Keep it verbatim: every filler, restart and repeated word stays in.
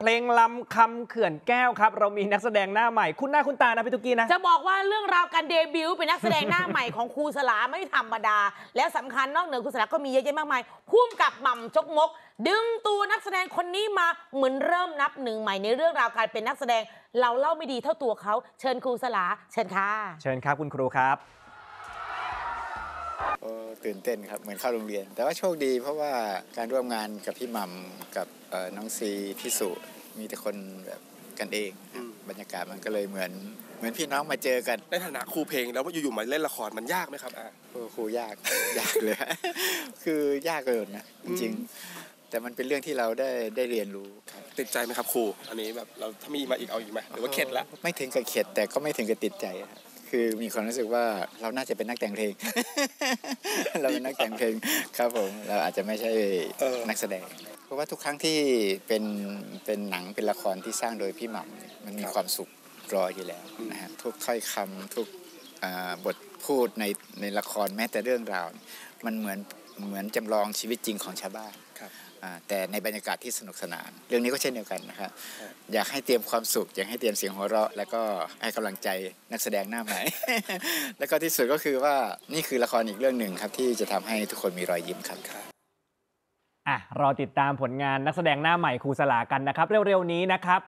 เพลงลำคำเขื่อนแก้วครับเรามีนักแสดงหน้าใหม่คุณหน้าคุณตานะพี่ตุ๊กกี้นะจะบอกว่าเรื่องราวการเดบิวต์เป็นนักแสดงหน้าใหม่ของครูสลาไม่ธรรมดาและสำคัญนอกเหนือครูสลาก็มีเยอะแยะมากมายพุ่มกับหม่ำจกมกดึงตัวนักแสดงคนนี้มาเหมือนเริ่มนับหนึ่งใหม่ในเรื่องราวการเป็นนักแสดงเราเล่าไม่ดีเท่าตัวเขาเชิญครูสลาเชิญค่ะเชิญครับคุณครูครับโอ้ตื่นเต้นครับเหมือนเข้าโรงเรียนแต่ว่าโชคดีเพราะว่าการร่วมงานกับพี่หม่ำกับน้องซีพี่สุมีแต่คนแบบกันเองบรรยากาศมันก็เลยเหมือนเหมือนพี่น้องมาเจอกันในฐานะครูเพลงแล้วว่าอยู่ๆมาเล่นละครมันยากไหมครับอ่ะโอ้ครูยาก ยากเลยคือยากเลยนะจริงๆแต่มันเป็นเรื่องที่เราได้ได้เรียนรู้ติดใจไหมครับครูอันนี้แบบเราถ้ามีมาอีกเอาอีกไหมหรือว่าเข็ดละไม่ถึงกับเข็ดแต่ก็ไม่ถึงกับติดใจคือมีความรู้สึกว่าเราน่าจะเป็นนักแต่งเพลง เราเป็นนักแต่งเพลงครับผมเราอาจจะไม่ใช่นักแสดงเพราะว่าทุกครั้งที่เป็นเป็นหนังเป็นละครที่สร้างโดยพี่หม่ำมันมีความสุขรออยู่แล้วนะฮะทุกถ้อยคำทุกบทพูดในในละครแม้แต่เรื่องราวมันเหมือนเหมือนจำลองชีวิตจริงของชาวบ้านแต่ในบรรยากาศที่สนุกสนานเรื่องนี้ก็เช่นเดียวกันนะครับอยากให้เตรียมความสุขอยากให้เตรียมเสียงหัวเราะแล้วก็ให้กำลังใจนักแสดงหน้าใหม่ แล้วก็ที่สุดก็คือว่านี่คือละครอีกเรื่องหนึ่งครับที่จะทำให้ทุกคนมีรอยยิ้มครับอ่ะรอติดตามผลงานนักแสดงหน้าใหม่ครูสลากันนะครับเร็วๆนี้นะครับ